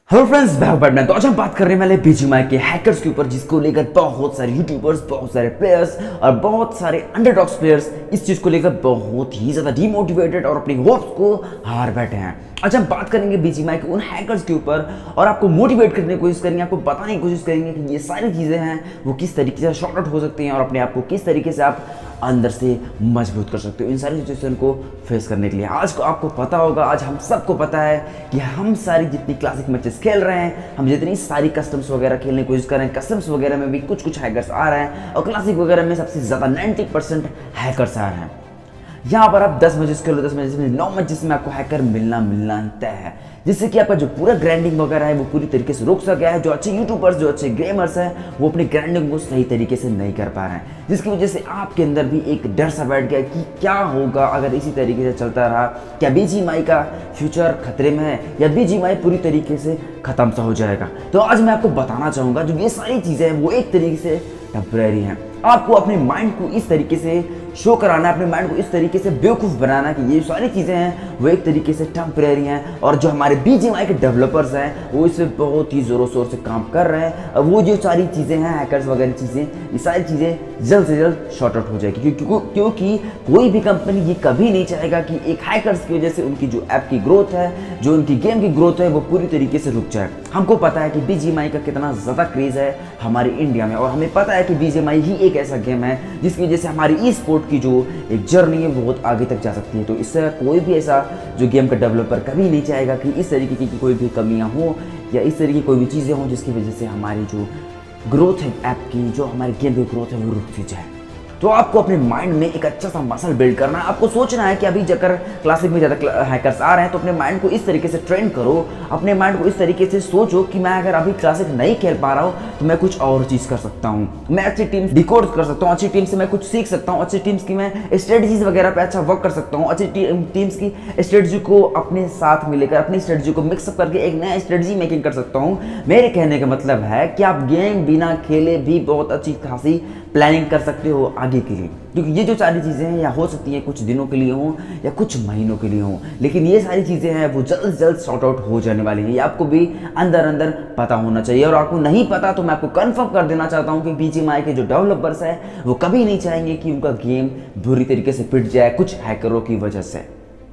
Hello friends, Batman. तो आज हम बात कर रहे वाले बीजीएमआई के हैकर्स के ऊपर, जिसको लेकर बहुत सारे यूट्यूबर्स, बहुत सारे प्लेयर्स और बहुत सारे अंडरडॉग्स प्लेयर्स इस चीज़ को लेकर बहुत ही ज़्यादा डीमोटिवेटेड और अपनी होप्स को हार बैठे हैं। आज हम बात करेंगे बीजीएमआई के उन हैकर्स के ऊपर और आपको मोटिवेट करने की कोशिश करेंगे, आपको बताने की कोशिश करेंगे कि ये सारी चीज़ें हैं वो किस तरीके से शॉर्ट आउट हो सकती हैं और अपने आप को किस तरीके से आप अंदर से मजबूत कर सकते हो इन सारी सिचुएशन को फेस करने के लिए। आज को आपको पता होगा, आज हम सबको पता है कि हम सारी जितनी क्लासिक मैचेस खेल रहे हैं, हम जितनी सारी कस्टम्स वगैरह खेलने की कोशिश कर रहे हैं, कस्टम्स वगैरह में भी कुछ हैकर्स आ रहे हैं और क्लासिक वगैरह में सबसे ज़्यादा 90% हैकर्स आ रहे हैं। यहाँ पर आप 10 मैचेस खेलो, 10 मैचेस में 9 मैचेस में आपको हैकर मिलना तय है, जिससे कि आपका जो पूरा ग्राइंडिंग वगैरह है वो पूरी तरीके से रुक सका है। जो अच्छे यूट्यूबर्स, जो अच्छे गेमर्स हैं, वो अपनी ग्राइंडिंग को सही तरीके से नहीं कर पा रहे हैं, जिसकी वजह से आपके अंदर भी एक डर सा बैठ गया कि क्या होगा अगर इसी तरीके से चलता रहा। क्या बीजीएमआई का फ्यूचर खतरे में है या बीजीएमआई पूरी तरीके से खत्म सा हो जाएगा। तो आज मैं आपको बताना चाहूँगा जो ये सारी चीज़ें हैं वो एक तरीके से टेम्परेरी हैं। आपको अपने माइंड को इस तरीके से शो कराना है, अपने माइंड को इस तरीके से बेवकूफ़ बनाना कि ये सारी चीज़ें हैं वो एक तरीके से टेम्परेरी हैं और जो हमारे बीजीएमआई के डेवलपर्स हैं वो इस पर बहुत ही ज़ोरों शोर से काम कर रहे हैं। और वो जो सारी चीज़ें हैं, हैकर्स वगैरह चीज़ें, ये सारी चीज़ें जल्द से जल्द शॉर्ट आउट हो जाएगी, क्योंकि कोई भी कंपनी ये कभी नहीं चाहेगा कि एक हैकर्स की वजह से उनकी जो ऐप की ग्रोथ है, जो उनकी गेम की ग्रोथ है, वो पूरी तरीके से रुक जाए। हमको पता है कि बीजीएमआई का कितना ज़्यादा क्रेज़ है हमारे इंडिया में और हमें पता है कि बीजीएमआई ही एक ऐसा गेम है जिसकी वजह से हमारी ई स्पोर्ट की जो एक जर्नी है बहुत आगे तक जा सकती है। तो इससे कोई भी ऐसा जो गेम का डेवलपर कभी नहीं चाहेगा कि इस तरीके की कोई भी कमियां हो या इस तरीके की कोई भी चीज़ें हों जिसकी वजह से हमारी जो ग्रोथ है ऐप की, जो हमारी गेम की ग्रोथ है वो रुकती जाए। तो आपको अपने माइंड में एक अच्छा सा मसल बिल्ड करना है। आपको सोचना है कि अभी अगर क्लासिक में ज़्यादा हैकर्स आ रहे हैं तो अपने माइंड को इस तरीके से ट्रेन करो, अपने माइंड को इस तरीके से सोचो कि मैं अगर अभी क्लासिक नहीं खेल पा रहा हूँ तो मैं कुछ और चीज़ कर सकता हूँ, मैं अच्छी टीम डिकोड कर सकता हूँ, अच्छी टीम से मैं कुछ सीख सकता हूँ, अच्छी टीम्स की मैं स्ट्रेटजीज वगैरह पे अच्छा वर्क कर सकता हूँ, अच्छी टीम्स की स्ट्रेटजी को अपने साथ मिलेकर अपनी स्ट्रेटजी को मिक्सअप करके एक नया स्ट्रेटजी मेकिंग कर सकता हूँ। मेरे कहने का मतलब है कि आप गेम बिना खेले भी बहुत अच्छी खासी प्लानिंग कर सकते हो आगे के लिए, क्योंकि ये जो सारी चीज़ें हैं या हो सकती हैं कुछ दिनों के लिए हों या कुछ महीनों के लिए हों, लेकिन ये सारी चीज़ें हैं वो जल्द से जल्द सॉर्ट आउट हो जाने वाली हैं। ये आपको भी अंदर पता होना चाहिए और आपको नहीं पता तो मैं आपको कंफर्म कर देना चाहता हूँ कि बीजीएमआई के जो डेवलपर्स हैं वो कभी नहीं चाहेंगे कि उनका गेम बुरी तरीके से पिट जाए कुछ हैकरों की वजह से।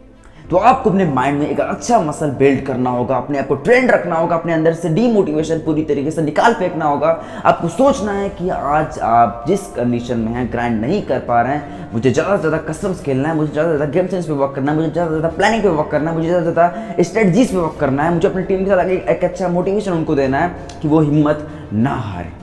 तो आपको अपने माइंड में एक अच्छा मसल बिल्ड करना होगा, अपने आप को ट्रेंड रखना होगा, अपने अंदर से डीमोटिवेशन पूरी तरीके से निकाल फेंकना होगा। आपको सोचना है कि आज आप जिस कंडीशन में हैं, ग्राइंड नहीं कर पा रहे हैं, मुझे ज़्यादा से ज़्यादा कस्टम्स खेलना है, मुझे ज़्यादा से ज़्यादा गेम सेंस पे वर्क करना है, मुझे ज़्यादा से ज़्यादा प्लानिंग पे वर्क करना है, मुझे ज़्यादा से ज़्यादा स्ट्रेटजीज पे वर्क करना है, मुझे अपनी टीम के साथ एक अच्छा मोटिवेशन उनको देना है कि वो हिम्मत ना हारे।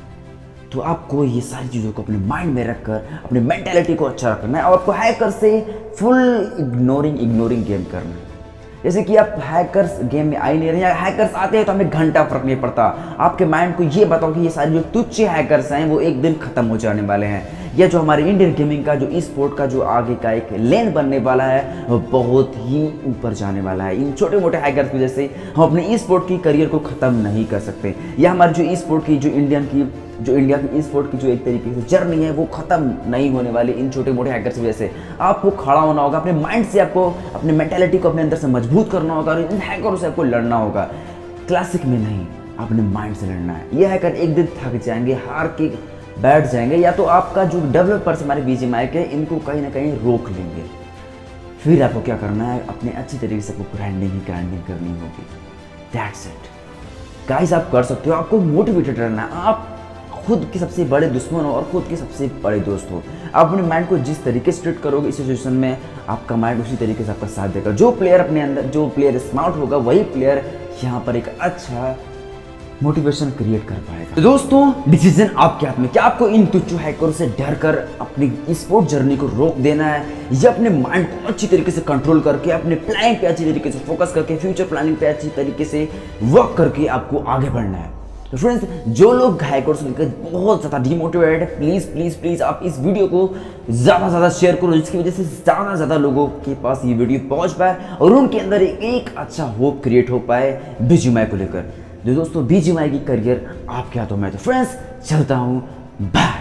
तो आपको ये सारी चीज़ों को अपने माइंड में रखकर अपनी मेंटालिटी को अच्छा रखना है और आपको हैकर से फुल इग्नोरिंग गेम करना है। जैसे कि आप हैकर्स गेम में आ ही नहीं रहे, या हैकर्स आते हैं तो हमें घंटा फर्क नहीं पड़ता। आपके माइंड को ये बताओ कि ये सारे जो तुच्छ हैकर्स हैं वो एक दिन खत्म हो जाने वाले हैं। या जो हमारे इंडियन गेमिंग का जो ई स्पोर्ट का जो आगे का एक लेन बनने वाला है वो बहुत ही ऊपर जाने वाला है। इन छोटे मोटे हैकर्स की वजह से हम अपने ई स्पोर्ट की करियर को ख़त्म नहीं कर सकते, या हमारी जो ई स्पोर्ट की जो इंडिया की ई स्पोर्ट की जो एक तरीके से जर्नी है वो ख़त्म नहीं होने वाली इन छोटे मोटे हैकर्स की वजह से। आपको खड़ा होना होगा, अपने माइंड से आपको अपने मेंटालिटी को अपने अंदर से मजबूत करना होगा और इन हैकरों से आपको लड़ना होगा। क्लासिक में नहीं, अपने माइंड से लड़ना है। ये हैकर एक दिन थक जाएंगे, हार के बैठ जाएंगे, या तो आपका जो डेवलपर्स हमारे बीजीएमआई के इनको कहीं ना कहीं रोक लेंगे। फिर आपको क्या करना है, अपने अच्छी तरीके से आपको ग्राइंडिंग करनी होगी। दैट्स इट गाइस, आप कर सकते हो। आपको मोटिवेटेड रहना है। आप खुद के सबसे बड़े दुश्मन हो और खुद के सबसे बड़े दोस्त हो। आप अपने माइंड को जिस तरीके से ट्रीट करोगे इस सिचुएशन में, आपका माइंड उसी तरीके से आपका साथ देगा। जो प्लेयर अपने अंदर, जो प्लेयर स्मार्ट होगा वही प्लेयर यहाँ पर एक अच्छा मोटिवेशन क्रिएट कर पाएगा। तो दोस्तों, डिसीजन आपके हाथ में। क्या आपको इन तुच्छ हैकरों से डर कर अपनी स्पोर्ट जर्नी को रोक देना है, या अपने माइंड को अच्छी तरीके से कंट्रोल करके अपने प्लानिंग पे अच्छी तरीके से फोकस करके फ्यूचर प्लानिंग पे अच्छी तरीके से वर्क करके आपको आगे बढ़ना है। तो फ्रेंड्स, जो लोग हैकर्स को लेकर बहुत ज़्यादा डिमोटिवेटेड है, प्लीज़ आप इस वीडियो को ज़्यादा से ज़्यादा शेयर करो, जिसकी वजह से ज़्यादा से ज़्यादा लोगों के पास ये वीडियो पहुंच पाए और उनके अंदर एक अच्छा होप क्रिएट हो पाए बीजीएमआई को लेकर। जो दोस्तों, बीजीएमआई की करियर आपके हाथों में है। तो फ्रेंड्स, चलता हूँ, बाय।